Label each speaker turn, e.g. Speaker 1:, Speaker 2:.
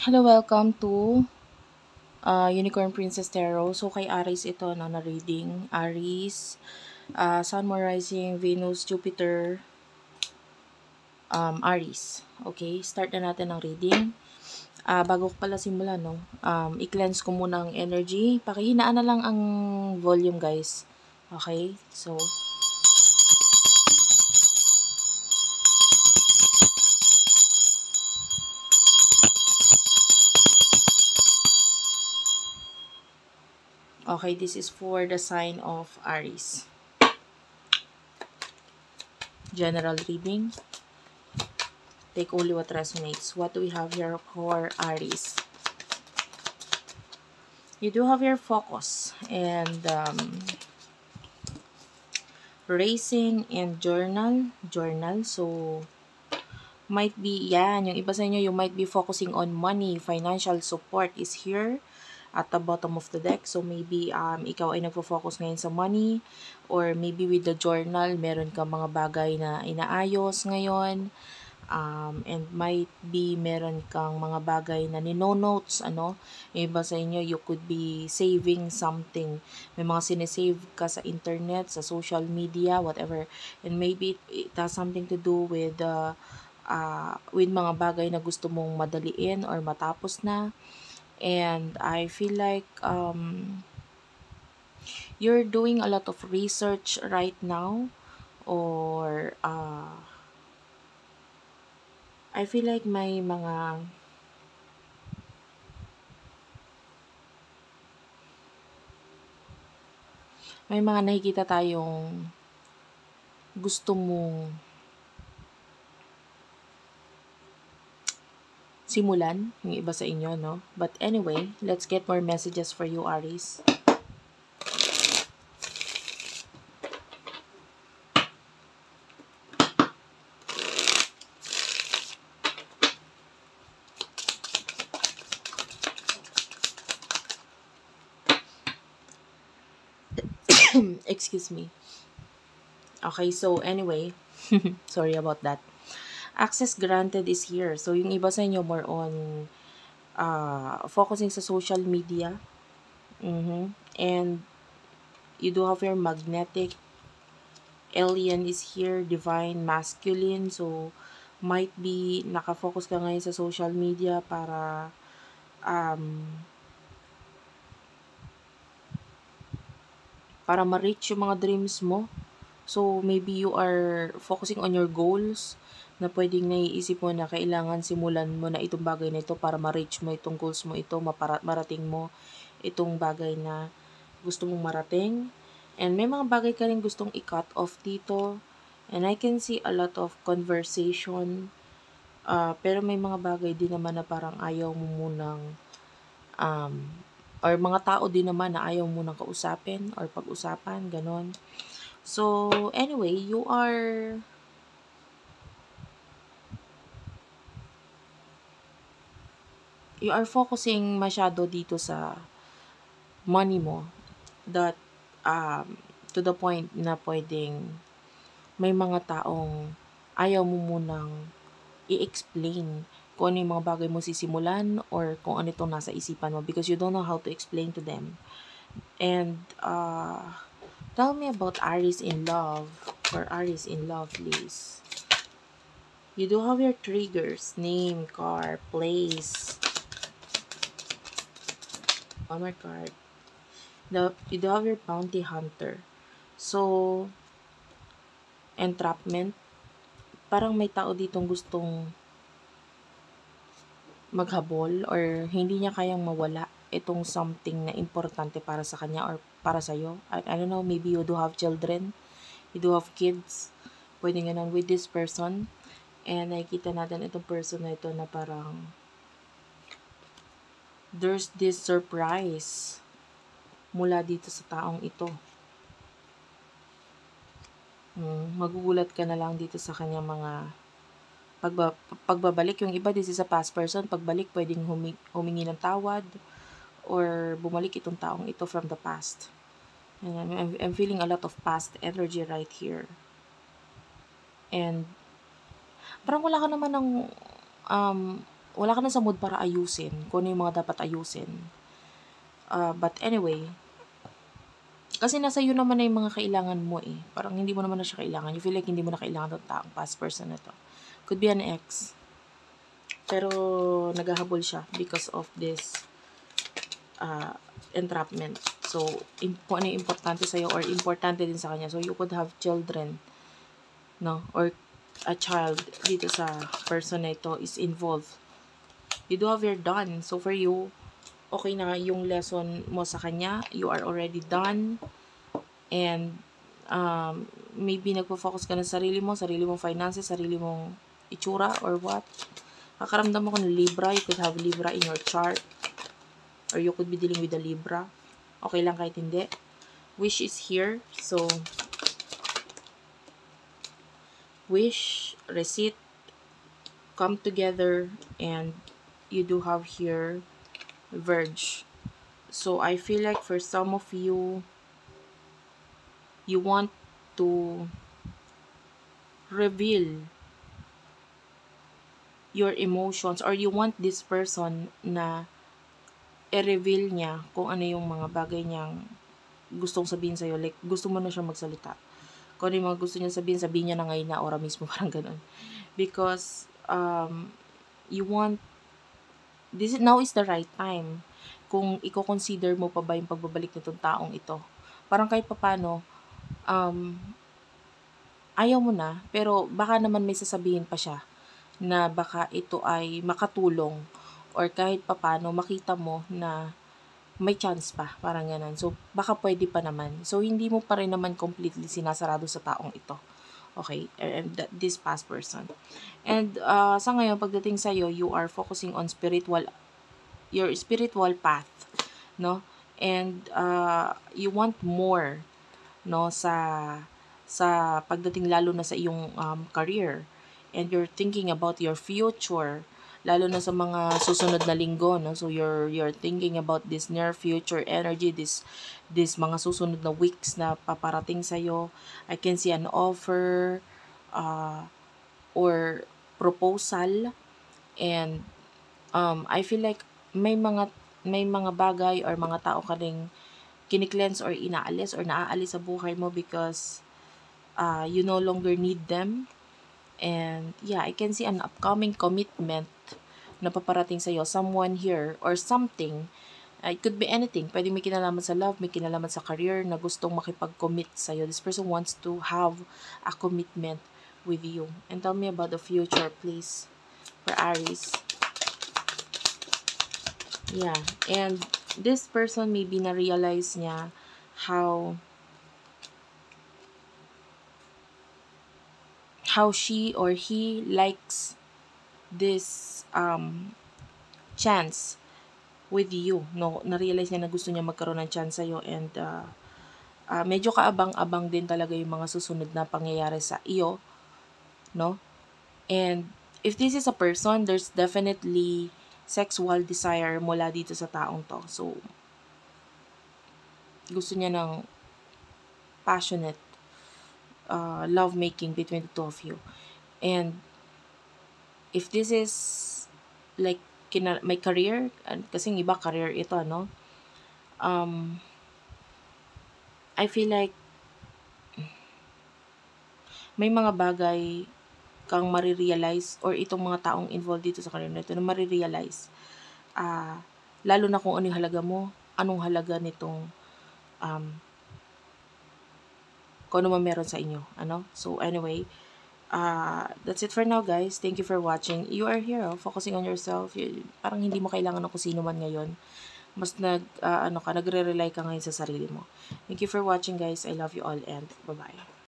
Speaker 1: Hello, welcome to Unicorn Princess Tarot. So, kay Aries ito na reading. Aries, Sun, Moon, Rising, Venus, Jupiter, Aries. Okay, start na natin ang reading. Bago ko pala simula, no, i-cleanse ko muna ang energy. Pakihinaan na lang ang volume, guys. Okay, so, okay, this is for the sign of Aries. General reading. Take only what resonates. What do we have here for Aries? You do have your focus and racing and journal. So, might be, yan, yung iba sa inyo, you might be focusing on money. Financial support is here at the bottom of the deck. So, maybe ikaw ay nagfo-focus ngayon sa money, or maybe with the journal, meron ka mga bagay na inaayos ngayon. And might be meron kang mga bagay na nino-notes, ano, yung iba sa inyo, you could be saving something. May mga sinesave ka sa internet, sa social media, whatever. And maybe it has something to do with mga bagay na gusto mong madaliin or matapos na. And I feel like you're doing a lot of research right now, or I feel like may mga nakikita tayong gusto mong simulan, yung iba sa inyo, no? But anyway, let's get more messages for you, Aries. Excuse me. Okay, so anyway, sorry about that. Access granted is here. So, yung iba sa inyo more on focusing sa social media. And you do have your magnetic. Alien is here, divine masculine. So, might be nakafocus ka ngayon sa social media para ma-reach yung mga dreams mo. So, maybe you are focusing on your goals na pwedeng naiisip mo na kailangan simulan mo na itong bagay na ito para ma-reach mo itong goals mo ito, marating mo itong bagay na gusto mong marating. And may mga bagay ka rin gustong i-cut off dito. And I can see a lot of conversation. Pero may mga bagay din naman na parang ayaw mo munang or mga tao din naman na ayaw mo munang kausapin or pag-usapan, ganon. So, anyway, you are focusing masyado dito sa money mo, that to the point na pwedeng may mga taong ayaw mo munang i-explain kung ano yung mga bagay mo sisimulan or kung ano itong nasa isipan mo, because you don't know how to explain to them. And tell me about Aries in love. For Aries in love, please. You do have your triggers: name, car, place. One more card. You do have your bounty hunter. So, entrapment. Parang may tao ditong gustong maghabol or hindi niya kayang mawala itong something na importante para sa kanya or para sa'yo. I don't know, maybe you do have children. You do have kids. Pwede ganun with this person. And nakikita natin itong person na ito na parang there's this surprise mula dito sa taong ito. Magugulat ka na lang dito sa kanyang mga pagbabalik. Yung iba, this is a past person. Pagbalik, pwedeng humingi ng tawad or bumalik itong taong ito from the past. And I'm feeling a lot of past energy right here. And parang wala ka naman ng wala ka na sa mood para ayusin kung ano yung mga dapat ayusin. But anyway, kasi nasa iyo naman na yung mga kailangan mo eh. Parang hindi mo naman na siya kailangan. You feel like hindi mo na kailangan ng taong past person na to. Could be an ex. Pero naghahabol siya because of this entrapment. So, kung ano yung importante sa'yo or importante din sa kanya. So, you could have children, no? Or a child dito sa person na ito is involved. You do have your done. So, for you, okay na yung lesson mo sa kanya. You are already done. And, maybe nagpo-focus ka na sa sarili mong finances, sarili mong itsura, or what. Kakaramdam ako ng Libra. You could have Libra in your chart. Or you could be dealing with a Libra. Okay lang kahit hindi. Wish is here. So, wish, receipt, come together, and you do have here Verge. So, I feel like for some of you, you want to reveal your emotions, or you want this person na i-reveal niya kung ano yung mga bagay niyang gustong sabihin sa'yo. Like, gusto mo na siya magsalita. Kung ano yung mga gusto niya sabihin niya na ngayon na ora mismo, parang ganun. Because, you want, now is the right time. Kung i-consider mo pa ba yung pagbabalik nitong taong ito. Parang kahit papano, ayaw mo na, pero baka naman may sasabihin pa siya na baka ito ay makatulong or kahit papano makita mo na may chance pa, parang ganun. So, baka pwede pa naman. So, hindi mo pa rin naman completely sinasarado sa taong ito. Okay? And this past person. And, sa ngayon, pagdating sa'yo, you are focusing on your spiritual path, no? And, you want more, no, sa pagdating lalo na sa iyong career. And you're thinking about your future, lalo na sa mga susunod na linggo, no? So you're thinking about this near future energy, this mga susunod na weeks na paparating sa iyo. I can see an offer or proposal, and I feel like may mga bagay or mga tao ka ring kini-cleanse or inaalis or naaalis sa buhay mo because you no longer need them. And yeah, I can see an upcoming commitment na paparating sa'yo. Someone here or something. It could be anything. Pwede may kinalaman sa love, may kinalaman sa career na gustong makipag-commit sa'yo. This person wants to have a commitment with you. And tell me about the future, please. For Aries. Yeah. And this person maybe na-realize niya how she or he likes this chance with you, no? Na-realize niya na gusto niya magkaroon ng chance sa'yo, and medyo kaabang-abang din talaga yung mga susunod na pangyayari sa iyo, no? And if this is a person, there's definitely sexual desire mula dito sa taong to. So, gusto niya ng passionate love making between the two of you. And if this is like may career, kasi iba career ito, no? I feel like may mga bagay kang marirealize, or itong mga taong involved dito sa career na ito na marirealize, lalo na kung ano yung halaga mo, anong halaga nitong kung ano man meron sa inyo, ano? So anyway, that's it for now, guys. Thank you for watching. You are here, focusing on yourself. Parang hindi mo kailangan ng kung sino man ngayon. Mas nagre-rely ka ngayon sa sarili mo. Thank you for watching, guys. I love you all, and bye-bye.